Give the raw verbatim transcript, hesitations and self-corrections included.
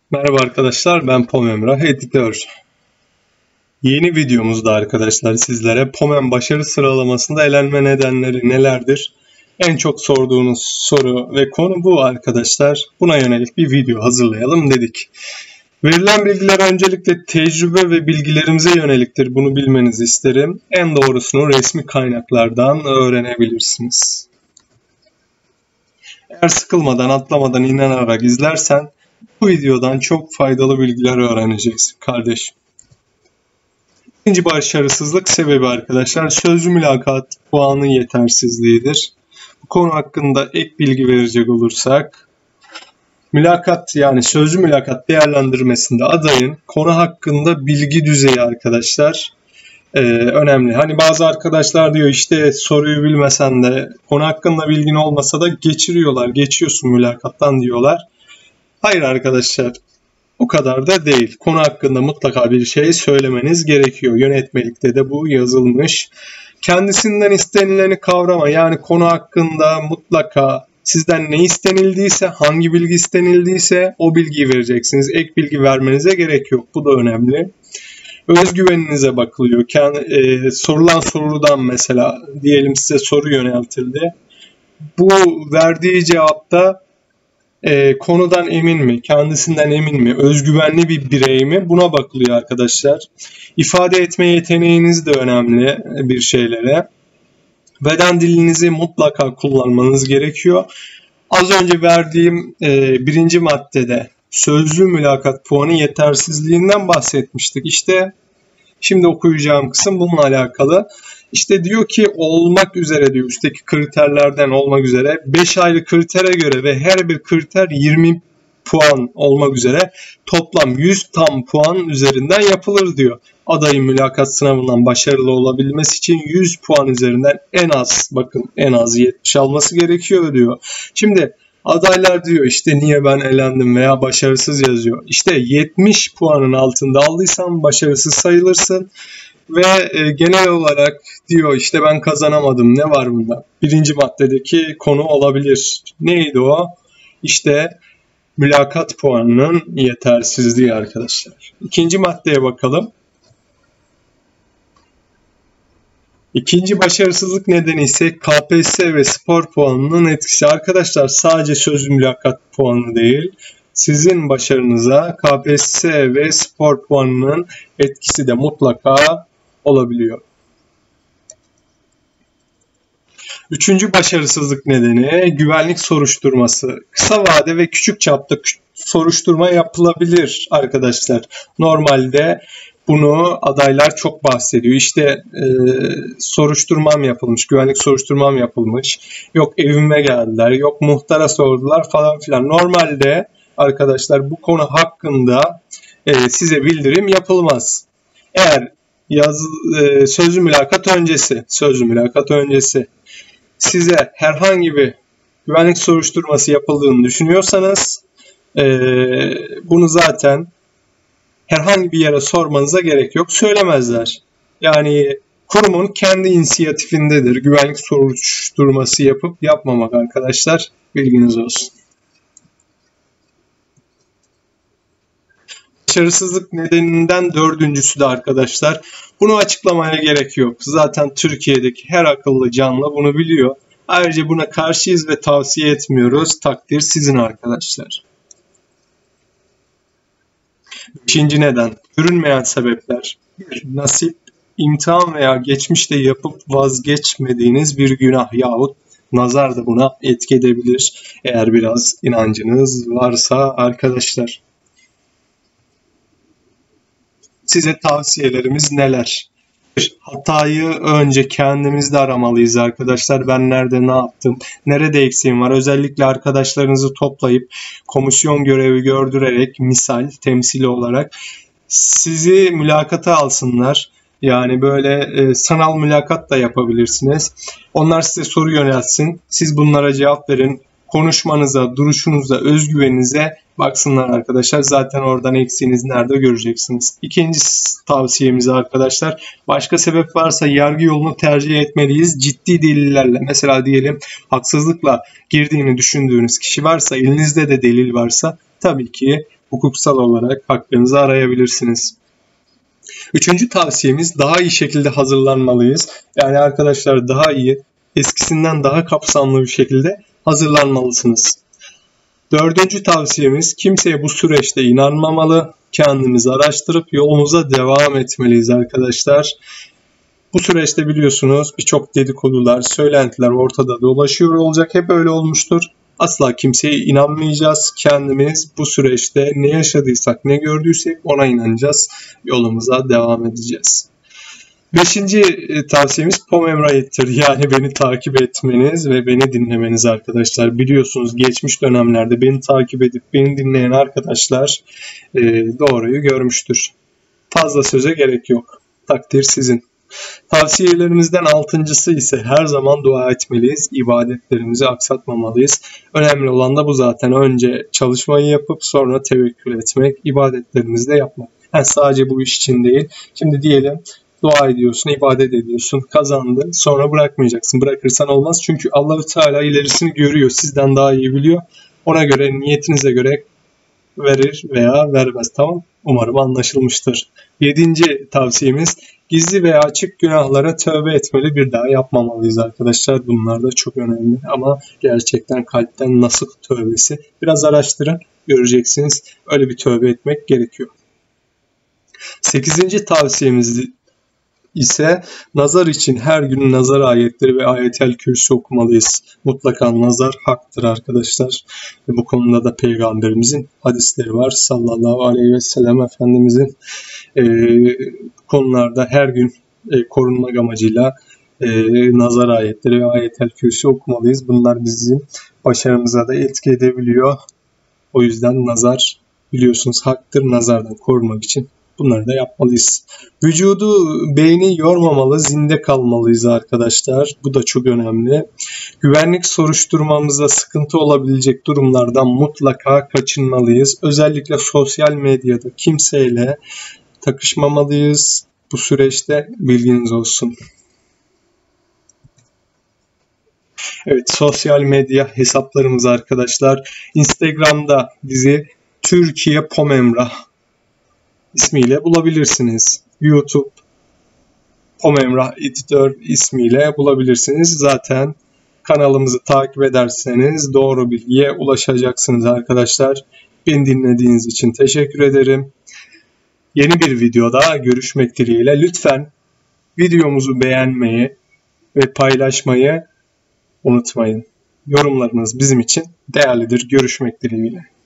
Merhaba arkadaşlar, ben Pom Emrah, editör. Yeni videomuzda arkadaşlar sizlere Pomen başarı sıralamasında elenme nedenleri nelerdir? En çok sorduğunuz soru ve konu bu arkadaşlar. Buna yönelik bir video hazırlayalım dedik. Verilen bilgiler öncelikle tecrübe ve bilgilerimize yöneliktir. Bunu bilmenizi isterim. En doğrusunu resmi kaynaklardan öğrenebilirsiniz. Eğer sıkılmadan, atlamadan, inanarak izlersen bu videodan çok faydalı bilgiler öğreneceksin kardeşim. İkinci başarısızlık sebebi arkadaşlar sözlü mülakat puanı yetersizliğidir. Bu konu hakkında ek bilgi verecek olursak, mülakat yani sözlü mülakat değerlendirmesinde adayın konu hakkında bilgi düzeyi arkadaşlar e, önemli. Hani bazı arkadaşlar diyor işte soruyu bilmesen de konu hakkında bilgin olmasa da geçiriyorlar, geçiyorsun mülakattan diyorlar. Hayır arkadaşlar, o kadar da değil. Konu hakkında mutlaka bir şey söylemeniz gerekiyor. Yönetmelikte de bu yazılmış. Kendisinden istenileni kavrama, yani konu hakkında mutlaka sizden ne istenildiyse, hangi bilgi istenildiyse o bilgiyi vereceksiniz. Ek bilgi vermenize gerek yok. Bu da önemli. Özgüveninize bakılıyor. Kendi, e, sorulan sorudan mesela diyelim size soru yöneltildi. Bu verdiği cevapta E, konudan emin mi, kendisinden emin mi, özgüvenli bir birey mi? Buna bakılıyor arkadaşlar. İfade etme yeteneğiniz de önemli bir şeylere. Beden dilinizi mutlaka kullanmanız gerekiyor. Az önce verdiğim e, birinci maddede sözlü mülakat puanı yetersizliğinden bahsetmiştik. İşte şimdi okuyacağım kısım bununla alakalı. İşte diyor ki olmak üzere diyor üstteki kriterlerden olmak üzere beş ayrı kritere göre ve her bir kriter yirmi puan olmak üzere toplam yüz tam puan üzerinden yapılır diyor. Adayın mülakat sınavından başarılı olabilmesi için yüz puan üzerinden en az bakın en az yetmiş alması gerekiyor diyor. Şimdi adaylar diyor işte niye ben elendim veya başarısız yazıyor. İşte yetmiş puanın altında aldıysan başarısız sayılırsın. Ve e, genel olarak diyor işte ben kazanamadım, ne var bunda? Birinci maddedeki konu olabilir. Neydi o? İşte mülakat puanının yetersizliği arkadaşlar. İkinci maddeye bakalım. İkinci başarısızlık nedeni ise K P S S ve spor puanının etkisi. Arkadaşlar sadece sözlü mülakat puanı değil, sizin başarınıza K P S S ve spor puanının etkisi de mutlaka olabiliyor. Üçüncü başarısızlık nedeni güvenlik soruşturması. Kısa vade ve küçük çapta soruşturma yapılabilir arkadaşlar. Normalde bunu adaylar çok bahsediyor. İşte e, soruşturmam yapılmış, güvenlik soruşturmam yapılmış. Yok evime geldiler, yok muhtara sordular falan filan. Normalde arkadaşlar bu konu hakkında e, size bildirim yapılmaz. Eğer Yaz, e, sözlü mülakat öncesi, sözlü mülakat öncesi size herhangi bir güvenlik soruşturması yapıldığını düşünüyorsanız e, bunu zaten herhangi bir yere sormanıza gerek yok. Söylemezler. Yani kurumun kendi inisiyatifindedir. Güvenlik soruşturması yapıp yapmamak arkadaşlar. Bilginiz olsun. Başarısızlık nedeninden dördüncüsü de arkadaşlar. Bunu açıklamaya gerek yok. Zaten Türkiye'deki her akıllı canlı bunu biliyor. Ayrıca buna karşıyız ve tavsiye etmiyoruz. Takdir sizin arkadaşlar. Beşinci neden. Görünmeyen sebepler. Bir, nasip, imtihan veya geçmişte yapıp vazgeçmediğiniz bir günah yahut nazar da buna etki edebilir. Eğer biraz inancınız varsa arkadaşlar. Size tavsiyelerimiz neler? Bir, hatayı önce kendimizde aramalıyız arkadaşlar. Ben nerede ne yaptım? Nerede eksiğim var? Özellikle arkadaşlarınızı toplayıp komisyon görevi gördürerek misal, temsili olarak sizi mülakata alsınlar. Yani böyle e, sanal mülakat da yapabilirsiniz. Onlar size soru yöneltsin. Siz bunlara cevap verin. Konuşmanıza, duruşunuza, özgüveninize baksınlar arkadaşlar. Zaten oradan eksiğiniz nerede göreceksiniz. İkinci tavsiyemiz arkadaşlar. Başka sebep varsa yargı yolunu tercih etmeliyiz. Ciddi delillerle. Mesela diyelim haksızlıkla girdiğini düşündüğünüz kişi varsa, elinizde de delil varsa tabii ki hukuksal olarak haklarınızı arayabilirsiniz. Üçüncü tavsiyemiz daha iyi şekilde hazırlanmalıyız. Yani arkadaşlar daha iyi, eskisinden daha kapsamlı bir şekilde hazırlanmalısınız. Dördüncü tavsiyemiz kimseye bu süreçte inanmamalı, kendimizi araştırıp yolumuza devam etmeliyiz arkadaşlar. Bu süreçte biliyorsunuz birçok dedikodular, söylentiler ortada dolaşıyor olacak. Hep öyle olmuştur. Asla kimseye inanmayacağız. Kendimiz bu süreçte ne yaşadıysak, ne gördüysek ona inanacağız. Yolumuza devam edeceğiz. Beşinci tavsiyemiz Pomemra'yıdır. Yani beni takip etmeniz ve beni dinlemeniz arkadaşlar. Biliyorsunuz geçmiş dönemlerde beni takip edip beni dinleyen arkadaşlar e, doğruyu görmüştür. Fazla söze gerek yok. Takdir sizin. Tavsiyelerimizden altıncısı ise her zaman dua etmeliyiz. İbadetlerimizi aksatmamalıyız. Önemli olan da bu zaten. Önce çalışmayı yapıp sonra tevekkül etmek, ibadetlerimizi de yapmak. Yani sadece bu iş için değil. Şimdi diyelim dua ediyorsun, ibadet ediyorsun, kazandın, sonra bırakmayacaksın. Bırakırsan olmaz çünkü Allah-u Teala ilerisini görüyor, sizden daha iyi biliyor. Ona göre, niyetinize göre verir veya vermez. Tamam? Umarım anlaşılmıştır. Yedinci tavsiyemiz gizli veya açık günahlara tövbe etmeli, bir daha yapmamalıyız arkadaşlar. Bunlar da çok önemli ama gerçekten kalpten nasıl tövbesi? Biraz araştırın, göreceksiniz. Öyle bir tövbe etmek gerekiyor. Sekizinci tavsiyemiz ise nazar için her gün nazar ayetleri ve ayetel kürsü okumalıyız. Mutlaka nazar haktır arkadaşlar. Bu konuda da Peygamberimizin hadisleri var. Sallallahu aleyhi ve sellem Efendimizin e, konularda her gün e, korunmak amacıyla e, nazar ayetleri ve ayetel kürsü okumalıyız. Bunlar bizim başarımıza da etki edebiliyor. O yüzden nazar biliyorsunuz haktır. Nazardan korumak için bunları da yapmalıyız. Vücudu, beyni yormamalı, zinde kalmalıyız arkadaşlar. Bu da çok önemli. Güvenlik soruşturmamızda sıkıntı olabilecek durumlardan mutlaka kaçınmalıyız. Özellikle sosyal medyada kimseyle takışmamalıyız. Bu süreçte bilginiz olsun. Evet, sosyal medya hesaplarımız arkadaşlar. Instagram'da bizi Türkiye Pomemra ismiyle bulabilirsiniz. YouTube Pomemra Editör ismiyle bulabilirsiniz. Zaten kanalımızı takip ederseniz doğru bilgiye ulaşacaksınız arkadaşlar. Beni dinlediğiniz için teşekkür ederim. Yeni bir videoda görüşmek dileğiyle. Lütfen videomuzu beğenmeyi ve paylaşmayı unutmayın. Yorumlarınız bizim için değerlidir. Görüşmek dileğiyle.